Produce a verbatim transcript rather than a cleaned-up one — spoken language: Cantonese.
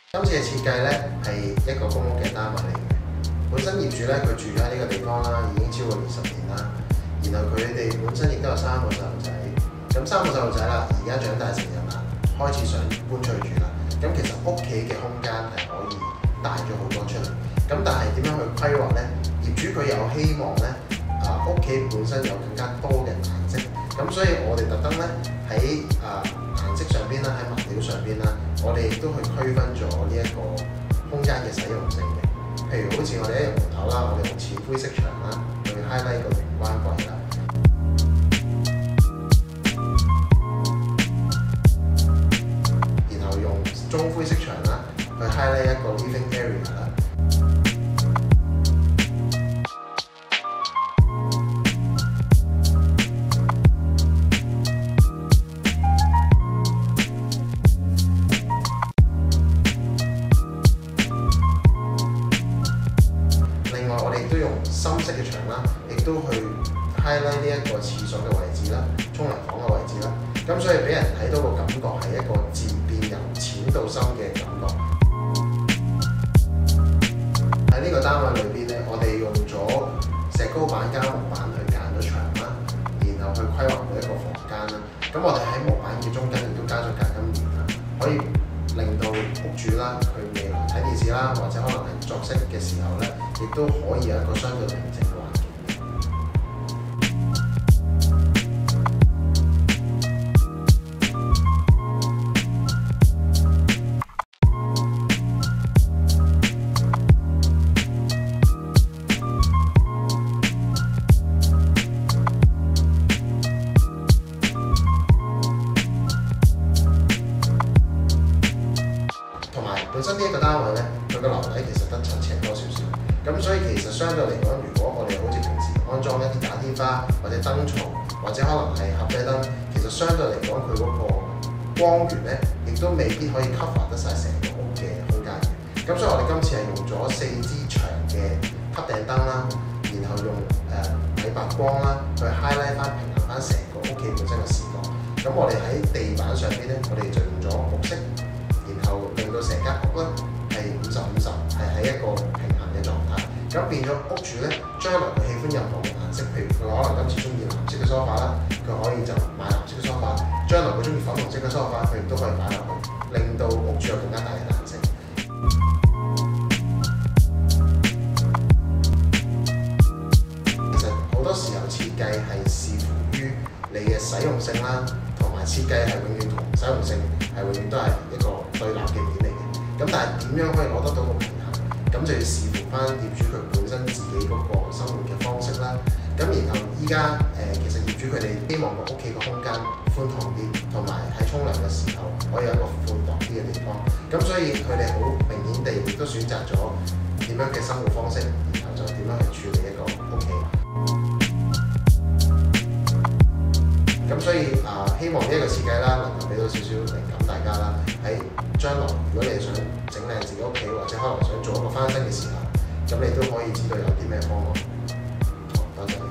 今次嘅設計咧係一個公屋嘅單位嚟嘅，本身業主咧佢住咗喺呢個地方啦，已經超過二十年啦。然後佢哋本身亦都有三個細路仔，咁三個細路仔啦，而家長大成人啦，開始想搬出去住啦。咁其實屋企嘅空間係可以大咗好多出嚟。咁但係點樣去規劃咧？業主佢有希望咧，啊屋企本身有更加多嘅顏色。咁所以我哋特登咧喺啊顏色上邊啦，喺物料上邊啦，我哋亦都去區分咗呢一個空間嘅使用性嘅。譬如好似我哋一入門口啦，我哋用淺灰色牆啦，去 highlight 個玄關櫃啦。然後用中灰色牆啦，去 highlight 一個 living area 啦。深色嘅牆啦，亦都去 highlight 呢一個廁所嘅位置啦、沖涼房嘅位置啦，咁所以俾人睇到個感覺係一個漸變由淺到深嘅感覺。喺呢個單位裏邊咧，我哋用咗石膏板加木板去間咗牆啦，然後去規劃每一個房間啦。咁我哋喺木板嘅中間亦都加咗隔音棉啦，可以令到屋主啦，佢未來睇電視啦，或者可能係作息嘅時候咧，亦都可以有一個相對寧靜嘅環境。本身呢一個單位咧，佢個樓底其實得七尺多少少，咁所以其實相對嚟講，如果我哋好似平時安裝一啲假天花或者燈槽，或者可能係合車燈，其實相對嚟講佢嗰個光源咧，亦都未必可以 cover 得晒成個屋嘅空間嘅。咁所以我哋今次係用咗四支長嘅吸頂燈啦，然後用誒米白光啦，去 highlight 翻平衡翻成個屋企本身嘅視覺。咁我哋喺地板上邊咧，我哋就用咗木色。然後令到成間屋咧係五十五十，係喺一個平衡嘅狀態。咁變咗屋主咧，將來佢喜歡任何嘅顏色，譬如佢可能今次中意藍色嘅 sofa 啦，佢可以就買藍色嘅 sofa。將來佢中意粉紅色嘅 sofa，佢亦都可以擺落去，令到屋主有更加大嘅彈性。其實好多時候設計係視乎於你嘅使用性啦，同埋設計係永遠同使用性係永遠都係一個對立嘅面嚟嘅。咁但係點樣可以攞得到個平衡？咁就要視乎翻業主佢本身自己嗰個生活嘅方式啦。咁然後依家誒，其實業主佢哋希望個屋企個空間寬敞啲，同埋喺沖涼嘅時候可以有一個寬敞啲嘅地方。咁所以佢哋好明顯地亦都選擇咗點樣嘅生活方式，然後就點樣去處理一個屋企。咁所以啊、呃，希望呢一個設計啦，能夠俾到少少靈感大家啦。喺將來，如果你係想整靚自己屋企，或者可能想做一個翻新嘅時候，咁你都可以知道有啲咩方案。好，多謝。